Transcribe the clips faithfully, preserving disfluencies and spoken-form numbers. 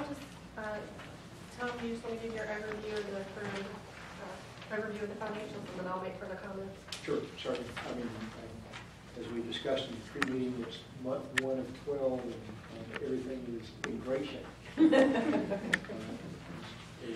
I'll just, uh, Tom, you just want to give your overview of the current, uh, overview of the financials, and then I'll make further comments. Sure, certainly. I mean, um, as we discussed in the pre-meeting, it's month one of twelve, and um, everything is in great shape. Uh, is-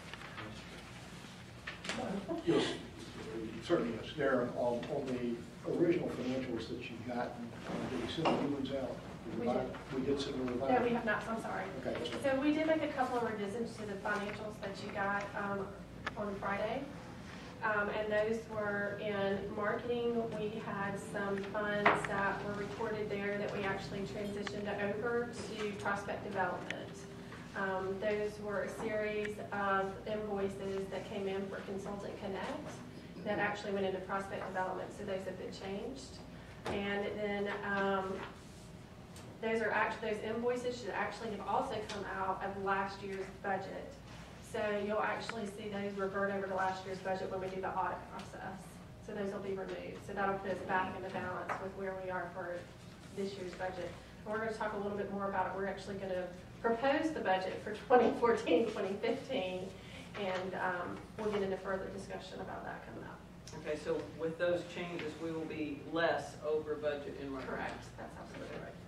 is- Yes, certainly yes. There, on, on the original financials that you got, uh, did you send the new ones out? The We revi- did. We did send the revised? No, we have not, so I'm sorry. Okay, that's fine. So we did make a couple of revisions to the financials that you got um, on Friday. Um, and those were in marketing. We had some funds that were recorded there that we actually transitioned over to prospect development. Um, those were a series of invoices that came in for Consultant Connect that actually went into prospect development, so those have been changed. And then um, those are actually, those invoices should actually have also come out of last year's budget. So you'll actually see those revert over to last year's budget when we do the audit process. So those will be removed. So that'll put us back into balance with where we are for this year's budget. And we're going to talk a little bit more about it. We're actually going to propose the budget for twenty fourteen, twenty fifteen, and um, we'll get into further discussion about that coming up. Okay, so with those changes, we will be less over budget in marketing. Correct. That's absolutely right.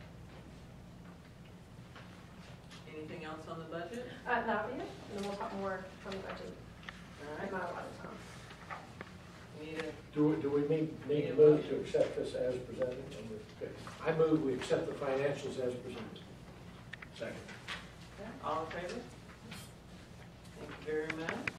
Anything else on the budget? Uh, that'll be it. And then we'll talk more on the budget. All I'm right. not a lot of time. Need a, Do we, do we need, need to move to accept this as presented? Okay. I move we accept the financials as presented. Second. all in favor? Thank you very much.